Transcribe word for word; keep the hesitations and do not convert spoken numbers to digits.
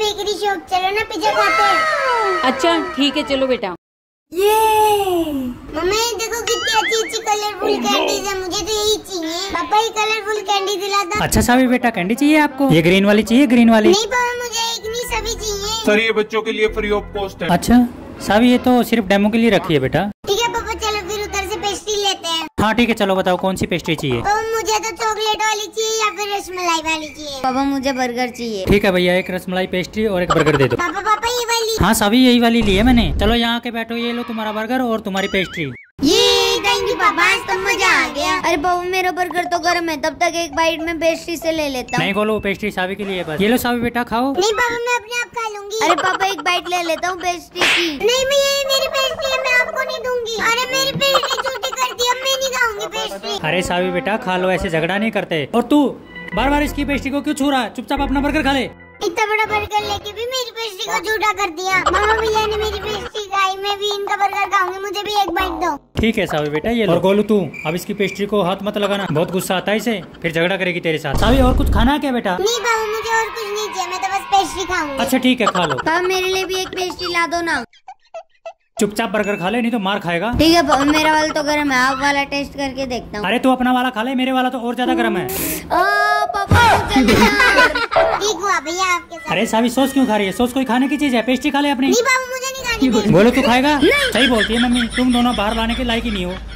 Bakery shop चलो ना, pizza खाते हैं। अच्छा ठीक है चलो बेटा। ये मम्मी देखो कितनी अच्छी अच्छी कलरफुल कैंडीज है, मुझे तो यही चाहिए। पापा ये कलरफुल कैंडी दिला दो। अच्छा सावी बेटा कैंडी चाहिए आपको? ये ग्रीन वाली चाहिए? ग्रीन वाली नहीं पापा मुझे एक नहीं सभी चाहिए। सर ये बच्चों के लिए फ्री ऑफ कॉस्ट है। अच्छा सावी ये तो सिर्फ डेमो के लिए रखी है बेटा। ठीक है पापा चलो फिर उधर से पेस्ट्री लेते हैं। हाँ ठीक है चलो बताओ कौन सी पेस्ट्री चाहिए? तो मुझे तो चॉकलेट वाली चाहिए या फिर रसमलाई वाली चाहिए। पापा मुझे बर्गर चाहिए। ठीक है भैया एक रसमलाई पेस्ट्री और एक बर्गर दे दो। पापा पापा ये वाली। हाँ सभी यही वाली ली है मैंने। चलो यहाँ के बैठो, ये लो तुम्हारा बर्गर और तुम्हारी पेस्ट्री। ये थैंक यू पापा, आज तो मजा आ गया। अरे बाबू मेरा बर्गर तो गर्म है, तब तक एक बाइट में पेस्ट्री से ले लेता हूँ। नहीं खोलो पेस्ट्री सावी के लिए बस। ये लो सावी बेटा खाओ। नहीं पापा मैं अपने आप खा लूंगी। अरे पापा एक बाइट ले लेता हूँ पेस्ट्री की। नहीं मैं ये मेरी पेस्ट्री है, मैं आपको नहीं दूंगी। अरे मेरी पेस्ट्री छूटी कर दी, अब मैं नहीं खाऊंगी पेस्ट्री। अरे सावी बेटा खा लो, ऐसे झगड़ा नहीं करते। और तू बार बार इसकी पेस्ट्री को क्यों छू रहा है? चुपचाप अपना बर्गर खा ले। इतना बड़ा बर्गर लेके भी मेरी पेस्ट्री को झूठा कर दिया। मामा भैया ने मेरी पेस्ट्री खाई, मैं भी इनका बर्गर खाऊंगी, मुझे भी एक बाइट दो। ठीक है सावी बेटा ये लो। और गोलू तू अब इसकी पेस्ट्री को हाथ मत लगाना, बहुत गुस्सा आता है इसे, फिर झगड़ा करेगी तेरे साथ। सावी और कुछ खाना है क्या बेटा? नहीं बाबू मुझे और कुछ नहीं चाहिए, मैं तो बस पेस्ट्री खाऊंगी। अच्छा ठीक है खा लो। पापा मेरे लिए भी एक पेस्ट्री ला दो ना। चुपचाप बर्गर खा ले नहीं तो मार खाएगा। ठीक है पापा मेरा वाला तो गर्म है, आप वाला टेस्ट करके देखता हूँ। अरे तू अपना वाला खा ले, मेरे वाला तो और ज्यादा गर्म है। ओ पापा मुझे नहीं। ठीक हुआ भैया आपके साथ। अरे सावी सॉस क्यों खा रही है? सॉस कोई खाने की चीज है, पेस्ट्री खा ले अपनी। नहीं बाबू मुझे नहीं खानी। बोलो तू खाएगा? सही बोलती है मम्मी, तुम दोनों बाहर लाने के लायक ही नहीं हो।